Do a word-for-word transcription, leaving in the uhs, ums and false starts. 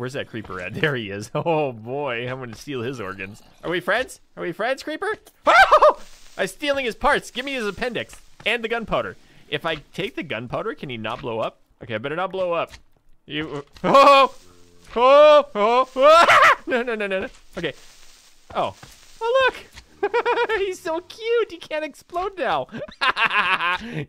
Where's that creeper at? There he is. Oh boy, I'm gonna steal his organs. Are we friends? Are we friends, creeper? Oh! I'm stealing his parts. Give me his appendix and the gunpowder. If I take the gunpowder, can he not blow up? Okay, I better not blow up. You. Oh! Oh! Oh! Ah! No! No! No! No! No! Okay. Oh. Oh look! He's so cute. He can't explode now.